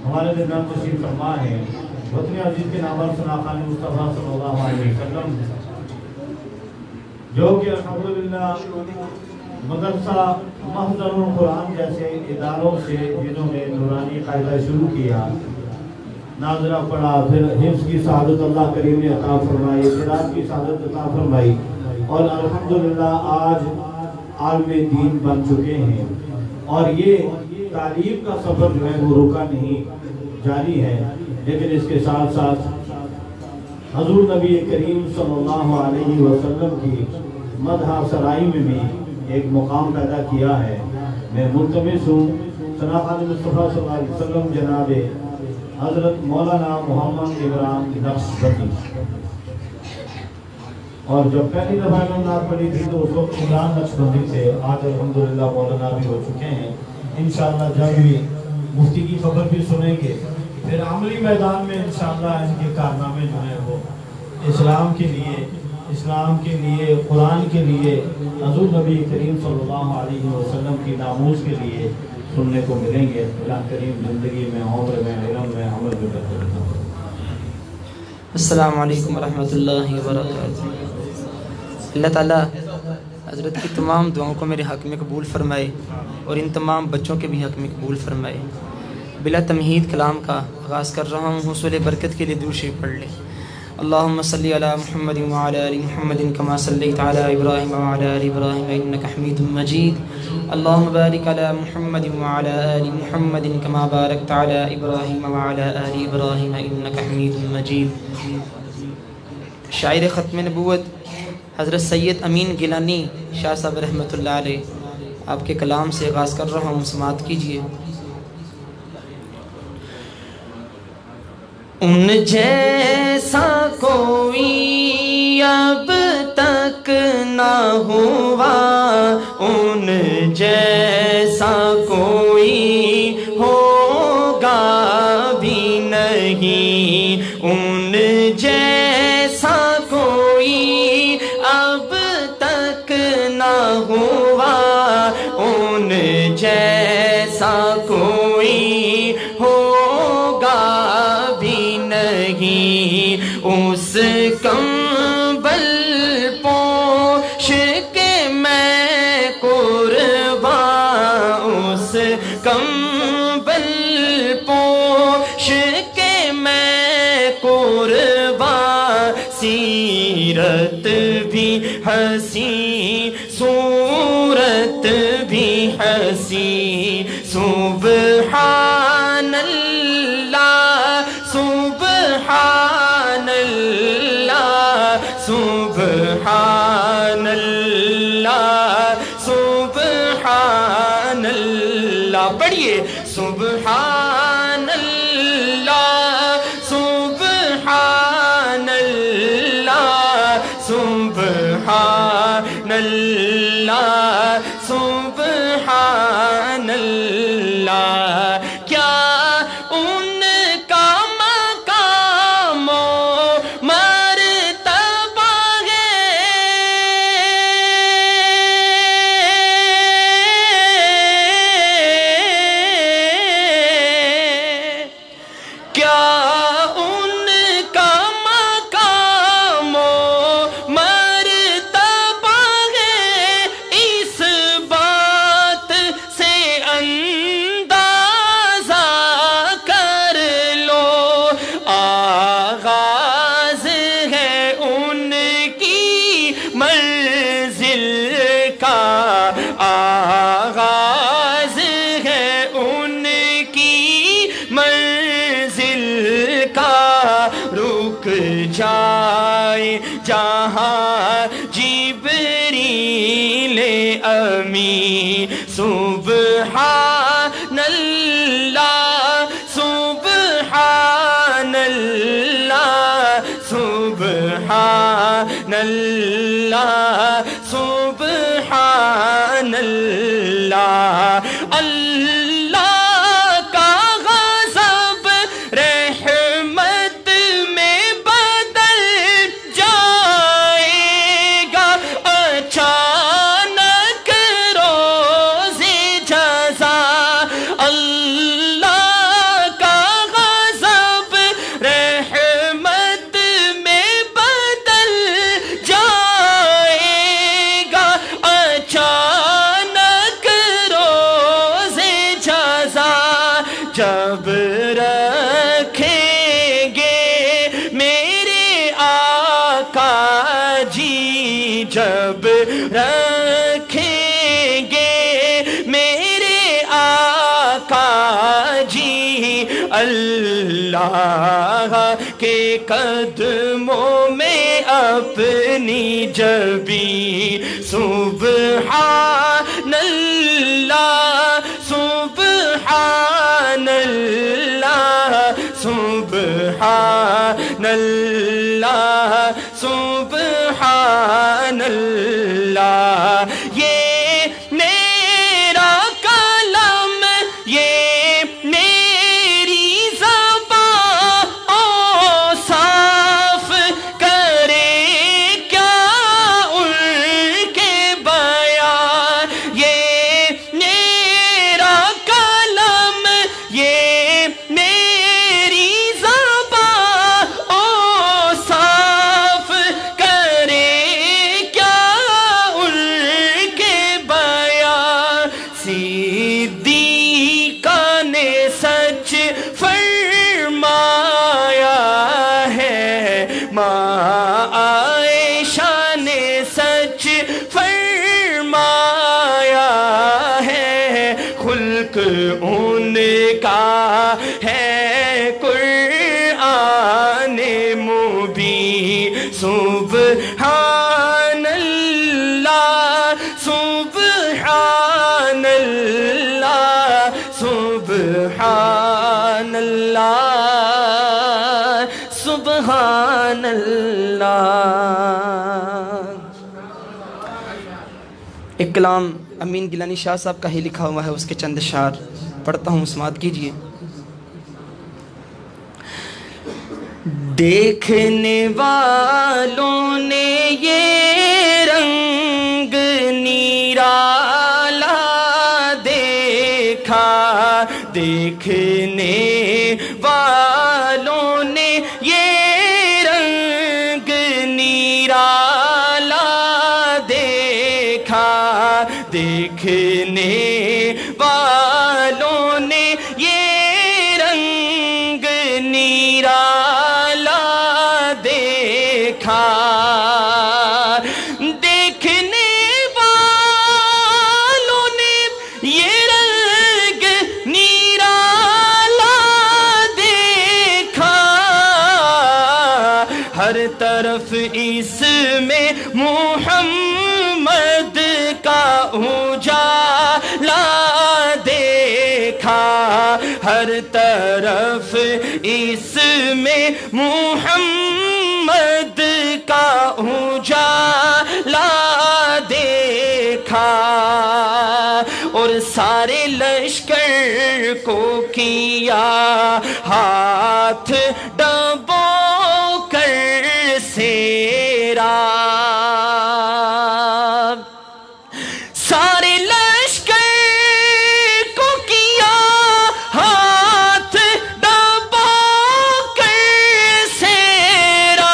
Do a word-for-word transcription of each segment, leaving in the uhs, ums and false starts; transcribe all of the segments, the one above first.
ہمارے درمیان تشریف فرما ہے وطن عزیز کے نام پر خان مصطفیٰ صلی اللہ علیہ وسلم جو کہ الحمدللہ مدرسہ محضر القرآن جیسے اداروں سے جنہوں نے نورانی قاعدہ شروع کیا، ناظرہ پڑھا، پھر حفظ کی سعادت اللہ کریم نے عطا فرمائی، قرات کی سعادت عطا فرمائی، اور الحمدللہ آج عالم دین بن چکے ہیں، اور یہ تعلیم کا سفر جو ہے وہ رکا نہیں، جاری ہے، لیکن اس کے ساتھ ساتھ حضور نبی کریم صلی اللہ علیہ وسلم کی مدح سرائی میں بھی ایک مقام پیدا کیا ہے۔ میں ملتمس ہوں ثنا خان مصطفیٰ صلی اللہ علیہ وسلم جناب حضرت مولانا محمد ابراہیم نقشبندی، اور جب پہلی دفعہ میں نعت پڑھی تھی تو اس وقت عمران نقشبندی سے، آج الحمدللہ مولانا بھی ہو چکے ہیں۔ انشاءاللہ جب بھی مفتی کی خبر بھی سنیں گے، پھر عملی میدان میں انشاءاللہ ان کے کارنامے جو ہیں وہ اسلام کے لیے اسلام کے لیے قرآن کے لیے حضور نبی کریم صلی اللہ علیہ وسلم کی ناموس کے لیے سننے کو ملیں گے۔ اللہ کریم زندگی میں، عمر میں، علم میں، عمل میں بہتر کرے۔ السلام علیکم ورحمۃ اللہ وبرکاتہ۔ اللہ تعالیٰ حضرت کی تمام دعاؤں کو میرے حق میں قبول فرمائے اور ان تمام بچوں کے بھی حق میں قبول فرمائے۔ بلا تمہید کلام کا آغاز کر رہا ہوں، حصول برکت کے لیے درود شریف پڑھ لیں۔ اللہم صلی علی محمد وعلی آل محمد کما صلیت علی ابراہیم وعلی آل ابراہیم انک حمید مجید۔ اللہم بارک علی محمد وعلی آل محمد کما بارکت علی ابراہیم وعلی آل ابراہیم انک حمید مجید۔ شاعر ختم نبوت حضرت سید امین گیلانی شاہ صاحب رحمۃ اللہ علیہ، آپ کے کلام سے آغاز کر رہا ہوں، سماعت کیجیے۔ ان جیسا کوئی اب تک نہ ہوا، ان جیسا کوئی ہوگا بھی نہیں، ان جیسا کوئی اب تک نہ ہوا، ان جیسا کوئی ہوگا اس کمبل پوش کے میں قربان، اس کمبل پوش کے میں قربان، سیرت بھی حسین صورت بھی حسین، سبحان اللہ سبحان اللہ سبحان اللہ سبحان اللہ، پڑھیے سبحان اللہ سبحان اللہ سبحان اللہ سبحان اللہ۔ کیا ان کا مقام و مرتبہ ہے، کیا ان کا مقام و مرتبہ ہے، اس بات سے اندازہ کر لو، آغاز ہے ان کی منزل کا، آغاز ہے ان کی منزل کا، رک جائے جہاں جبریل امی، سبحان اللہ سبحان اللہ سبحان اللہ سبحان اللہ۔ اللہ کا غضب رحمت میں بدل جائے گا، اچانک روز جزا، اللہ کا जब रखेंगे मेरे आका जी, जब रखेंगे मेरे आका जी अल्लाह के कदमों में अपनी जबी। सुब्हानल्लाह सुब्हानल्लाह सुब्हानल्लाह सुब्हानल्लाह। ये मेरा कलम, ये मेरी ज़बान ओ साफ करे क्या उनके बयान। ये मेरा कलम, ये मेरी ज़बान ओ साफ करे क्या उनके बयान। सिद्दीक़ा ने सच फरमाया है, माँ आयशा ने सच फरमाया है। खुल्क उनका है कुरान मुबीन। सुब्हानल्लाह सुब्हानल्लाह सुब्हानल्लाह सुब्हानल्लाह। एक कलाम अमीन गिलानी शाह साहब का ही लिखा हुआ है, उसके चंद अशार पढ़ता हूँ, समाअत कीजिए। देखने वालों ने ये रंग निराला देखा, देखने वालों ने ये रंग निराला देखा, देखने वालों ने ये रंग निराला देखा। देखने वालों ने ये रंग निराला देखा, हर तरफ इसमें मुहम्मद का उजाला देखा, हर तरफ इसमें मुहम्मद का उजाला देखा। और सारे लश्कर को किया हाथ डबो कर सेरा, सारे लश्कर को किया हाथ डबो कर सेरा।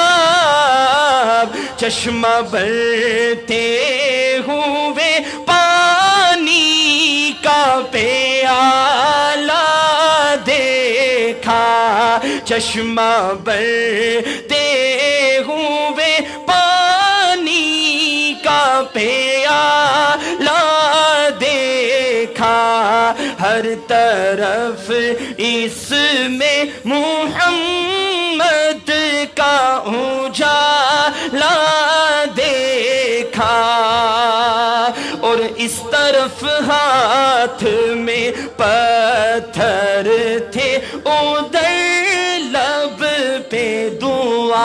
चश्मा भरते हुए पानी का प्याला देखा, चश्मा भरते हुए पानी का प्याला देखा, हर तरफ इसमें मुहम्मद का उजाला देखा। और इस तरफ हाथ में पत्थर थे, उधर लब पे दुआ।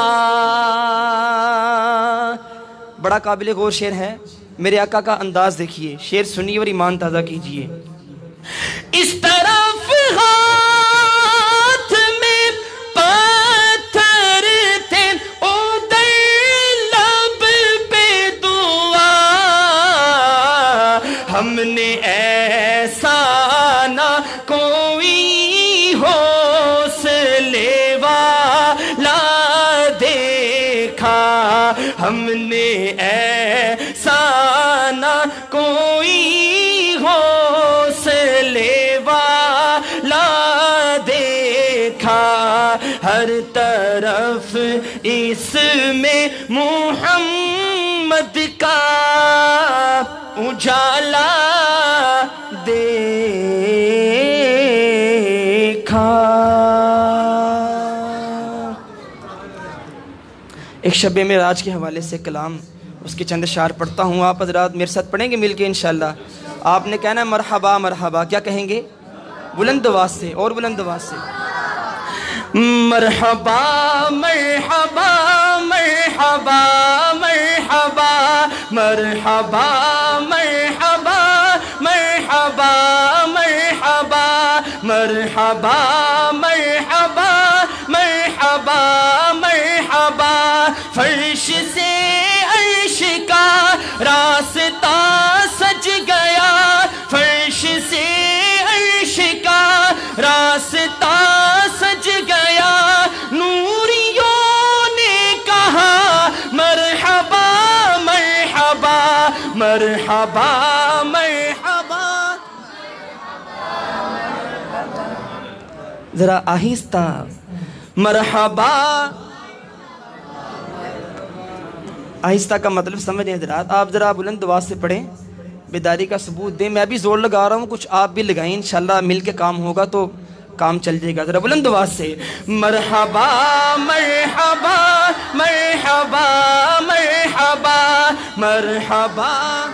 बड़ा काबिल गौर शेर है, मेरे आका का अंदाज देखिए, शेर सुनिए और ईमान ताज़ा कीजिए। इस तरफ हाथ में पत्थर थे, उधर लब पे दुआ। हमने ऐसा ना कोई हौसले वाला देखा, हमने ऐसा ना कोई हौसले वाला ہر طرف اس میں محمد کا اجالا دیکھا۔ ایک شب معراج کے حوالے سے کلام، اس کے چند اشعار پڑھتا ہوں، آپ حضرات میرے ساتھ پڑھیں گے مل کے انشاءاللہ۔ آپ نے کہنا ہے مرحبا مرحبا، کیا کہیں گے؟ بلند آواز سے، اور بلند آواز سے، مرحبا مرحبا مرحبا مرحبا مرحبا مرحبا مرحبا مرحبا مرحبا مرحبا مرحبا مرحبا، فرش سے عرش کا راستہ سج گیا، فرش سے عرش کا راستہ سج گیا، نوریوں نے کہا مرحبا مرحبا مرحبا مرحبا۔ ذرا آہستہ، مرحبا۔ آہستہ کا مطلب سمجھ رہے ہیں حضرات؟ آپ ذرا بلند آواز سے پڑھیں، بیداری کا ثبوت دیں۔ میں بھی زور لگا رہا ہوں، کچھ آپ بھی لگائیں، انشاءاللہ مل کے کام ہوگا تو کام چل جائے گا۔ ذرا بلند آواز سے، مرحبا مرحبا مرحبا مرحبا مرحبا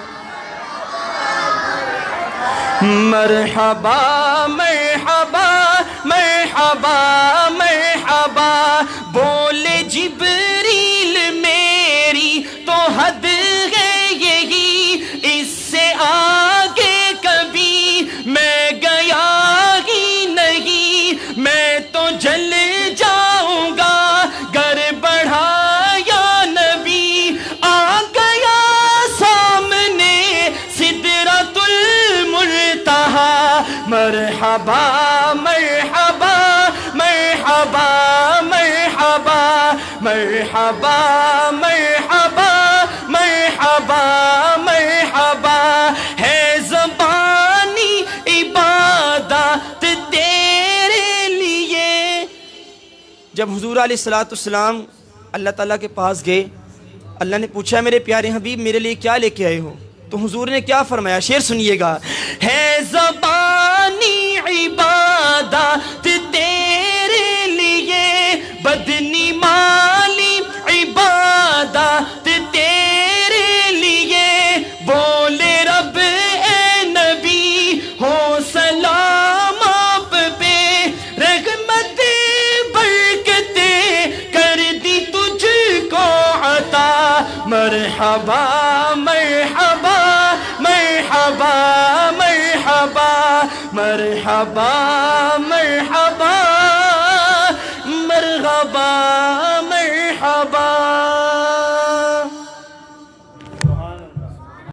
مرحبا مرحبا مرحبا مرحبا، بولے جبریل میری تو حد ہے یہی، اس سے آگے کبھی میں گیا ہی نہیں، میں تو جل جاؤں گا گر بڑھا یا نبی، آ گیا سامنے سدرۃ المنتہا، مرحبا مرحبا مرحبا مرحبا مرحبا مرحبا مرحبا مرحبا، ہے زبانی عبادت تیرے لیے۔ جب حضور علیہ الصلوۃ والسلام اللہ تعالیٰ کے پاس گئے، اللہ نے پوچھا میرے پیارے حبیب میرے لیے کیا لے کے آئے ہو؟ تو حضور نے کیا فرمایا؟ شعر سنیے گا، ہے زبانی عبادت تیرے لیے، بدنی مالی عبادت تیرے لیے، بولے رب اے نبی ہو سلام آپ پہ، رحمت برکتیں کر دی تجھ کو عطا، مرحبا مرحبا مرحبا مرحبا مرحبا مرحبا